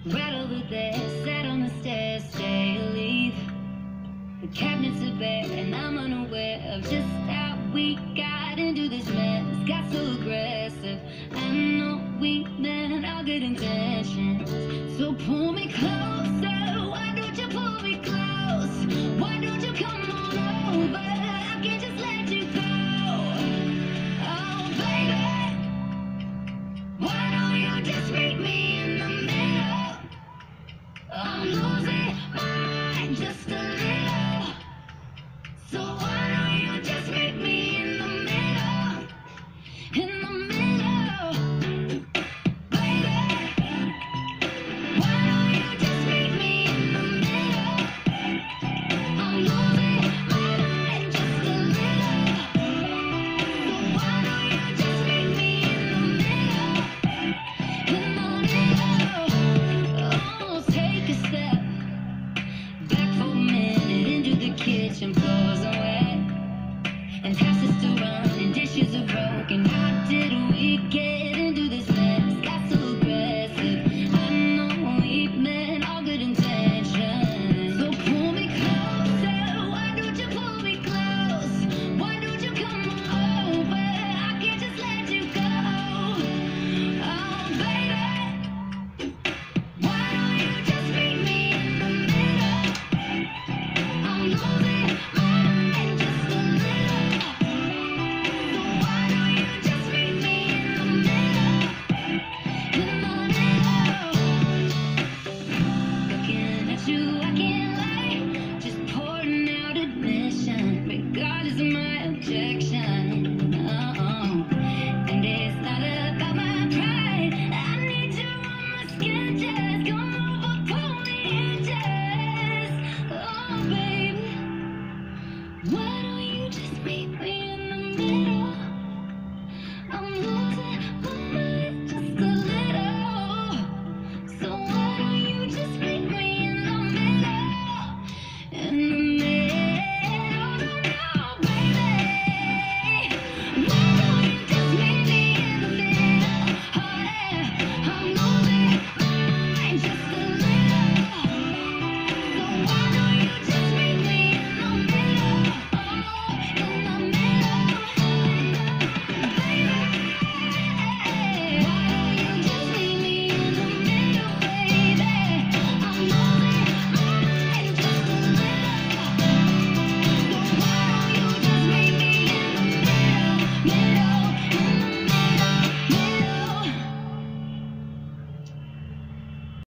Right over there, sat on the stairs, stay or leave. The cabinets are bare, and I'm unaware of just how we got into this mess. Got so aggressive. I know we meant all good intentions, so pull me close.